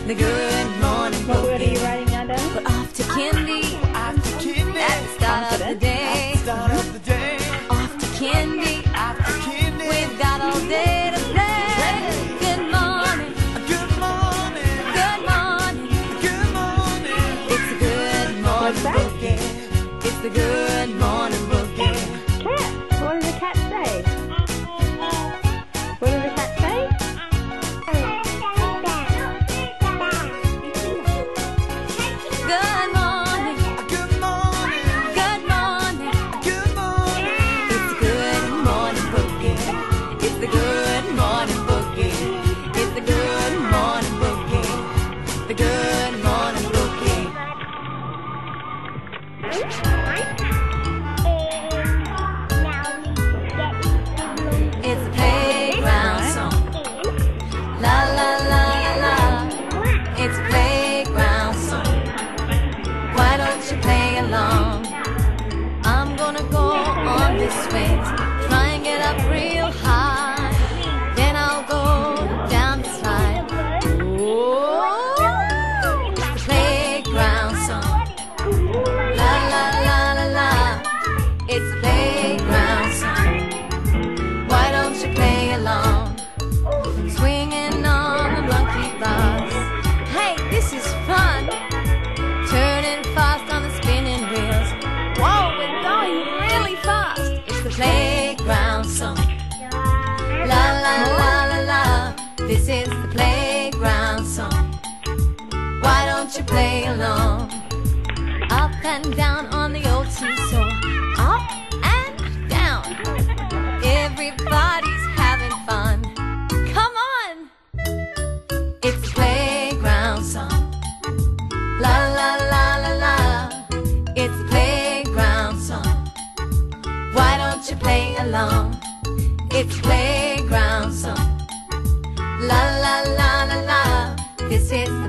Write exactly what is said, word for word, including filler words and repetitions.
the good morning What word are you boogie. writing now, Danny? We're off to Kindy Off to Kindy. at the start of the Confident. day. Start of the day. Off to Kindy, Off to Kindy. we've got all day to play. Good morning, Good morning. good morning. Good morning. It's the good morning What's that? boogie. It's the good morning boogie. Cat. What does the cat say? What does the cat say? Good morning, Good morning. good morning. Good morning. It's the good morning boogie. It's the good morning boogie. It's the good morning boogie. The good morning boogie. It's a playground song. La la la la la. It's a playground song. Why don't you play along? I'm gonna go on this swing, try and get up real high. Then I'll go down the slide. Oh, it's the playground song. La la la la la. It's the playground song. Why don't you play along? Swinging on the monkey bars. Hey, this is fun. Turning fast on the spinning wheels. Whoa, we're going really fast. It's the playground song. La la la la la. This is the playground song. Why don't you play along? Up and down on the old seesaw. Up and down. Everybody's having fun. Come on. It's the playground song. La la la la la. It's the playground song. Why don't you play along? It's the playground song. La la la la la. This is